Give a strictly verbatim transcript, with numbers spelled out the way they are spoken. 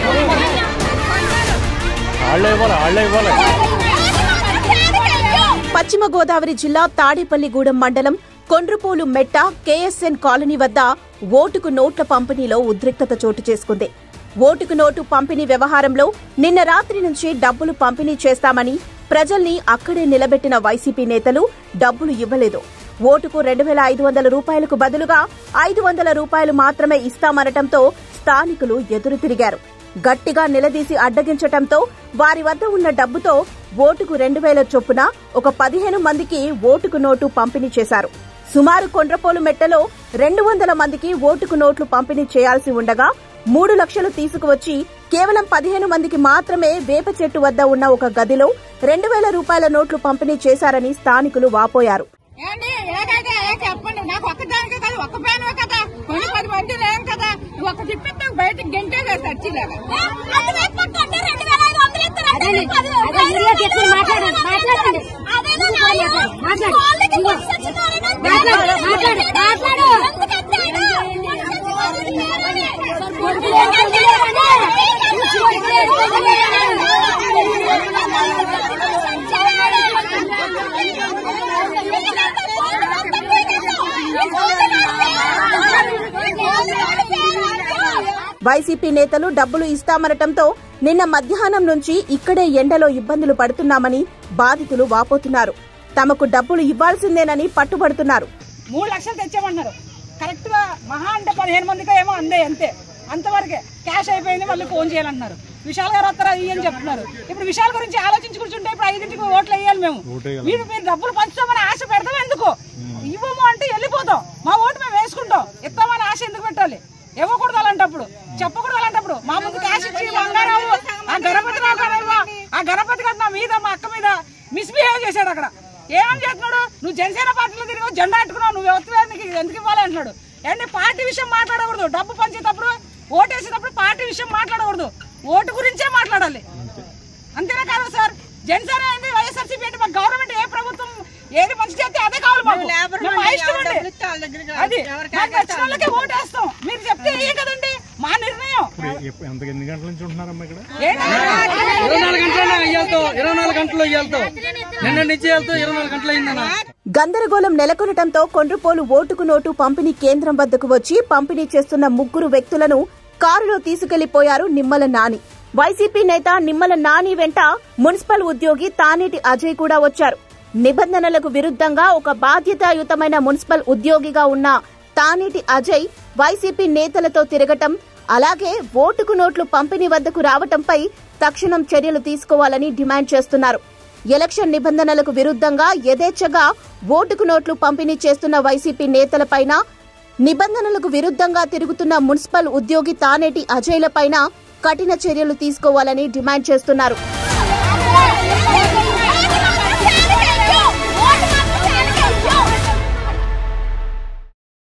పశ్చిమ గోదావరి జిల్లా తాడేపల్లిగూడెం మండలం కొండ్రుపోలు మెట్ట కేఎస్ఎన్ కాలనీ వద్ద ఓటుకు నోట్ల పంపిణీలో ఉద్రిక్తత చోటు చేసుకుంది. ఓటుకు నోటు పంపిణీ వ్యవహారంలో నిన్న రాత్రి నుంచి డబ్బులు పంపిణీ చేస్తామని ప్రజల్ని అక్కడే నిలబెట్టిన వైసీపీ నేతలు డబ్బులు ఇవ్వలేదు. ఓటుకు రెండు వేల ఐదు వందల రూపాయలకు బదులుగా ఐదు వందల రూపాయలు మాత్రమే ఇస్తామనటంతో స్థానికులు ఎదురు తిరిగారు. గట్టిగా నిలదీసి అడ్డగించటంతో వారి వద్ద ఉన్న డబ్బుతో ఓటుకు రెండు వేల చొప్పున ఒక పదిహేను మందికి ఓటుకు నోటు పంపిణీ చేశారు. సుమారు కొండ్రపోలు మెట్టలో రెండు వందల మందికి ఓటుకు నోట్లు పంపిణీ చేయాల్సి ఉండగా మూడు లక్షలు తీసుకువచ్చి కేవలం పదిహేను మందికి మాత్రమే వేప చెట్టు వద్ద ఉన్న ఒక గదిలో రెండు వేల రూపాయల నోట్లు పంపిణీ చేశారని స్థానికులు వాపోయారు. వైసీపీ నేతలు డబ్బులు ఇస్తామనటంతో నిన్న మధ్యాహ్నం నుంచి ఇక్కడే ఎండలో ఇబ్బందులు పడుతున్నామని బాధితులు వాపోతున్నారు. తమకు డబ్బులు ఇవ్వాల్సిందేనని పట్టుబడుతున్నారు. మూడు లక్షలు తెచ్చామన్నారు. కరెక్ట్ గా మహా అంటే పదిహేను మందికి ఏమో అందే, అంతే అంతవరకే క్యాష్ అయిపోయింది. మళ్ళీ ఫోన్ చేయాలన్నారు. విశాల్ గారు వస్తారా అని చెప్తున్నారు. ఇప్పుడు విశాల్ గురించి ఆలోచించి కూర్చుంటే ఇప్పుడు ఐదింటికి ఓట్లు వేయాలి. మేము మీరు మీరు డబ్బులు పంచుతామని ఆశ పెడతాం ఎందుకు? ఇవ్వము అంటే వెళ్ళిపోతాం. మా ఓటు మేము వేసుకుంటాం. ఇస్తామని ఆశ ఎందుకు పెట్టాలి? ఇవ్వకూడదు అలాంటప్పుడు, చెప్పకూడదు అలాంటప్పుడు. మా ముందు క్యాష్ ఇచ్చి బంగారావు ఆ గణపతి ఆ గణపతి కదా నా మీద మా అక్క మీద మిస్బిహేవ్ చేశాడు. అక్కడ ఏమని చేస్తున్నాడు? నువ్వు జనసేన పార్టీలో తిరిగి జెండా అట్టుకున్నావు, నువ్వు ఎవరికి ఎందుకు ఇవ్వాలి అంటున్నాడు. ఏంటి పార్టీ విషయం మాట్లాడకూడదు. డబ్బు పంచేటప్పుడు ఓటేసేటప్పుడు పార్టీ విషయం మాట్లాడకూడదు. ఓటు గురించే మాట్లాడాలి. అంతేనా కాదా సార్? జనసేన ఏంటి, వైఎస్ఆర్సీపీ ఏంటి, మా గవర్నమెంట్ ఏ ప్రభుత్వం ఏది మంచి చేస్తే అదే కావాలి మాకు. అది మాకు నచ్చిన వాళ్ళకి ఓటేస్తాం. మీరు చెప్తే ఏ కదండి మా నిర్ణయం. గందరగోళం నెలకొనటంతో కొండ్రుపోలు ఓటుకు నోటు పంపిణీ కేంద్రం వద్దకు వచ్చి పంపిణీ చేస్తున్న ముగ్గురు వ్యక్తులను కారులో తీసుకెళ్లిపోయారు నిమ్మల నాని. వైసీపీ నేత నిమ్మల నాని వెంట మున్సిపల్ ఉద్యోగి తానేటి అజయ్ కూడా వచ్చారు. నిబంధనలకు విరుద్ధంగా ఒక బాధ్యతాయుతమైన మున్సిపల్ ఉద్యోగిగా ఉన్న తానేటి అజయ్ వైసీపీ నేతలతో తిరగటం, అలాగే ఓటుకు నోట్లు పంపిణీ వద్దకు రావటంపై తక్షణం చర్యలు తీసుకోవాలని డిమాండ్ చేస్తున్నారు. ఎలక్షన్ నిబంధనలకు విరుద్ధంగా యథేచ్ఛగా ఓటుకు నోట్లు పంపిణీ చేస్తున్న వైసీపీ నేతలపైన, నిబంధనలకు విరుద్ధంగా తిరుగుతున్న మున్సిపల్ ఉద్యోగి తానేటి అజయ్లపైన కఠిన చర్యలు తీసుకోవాలని డిమాండ్ చేస్తున్నారు.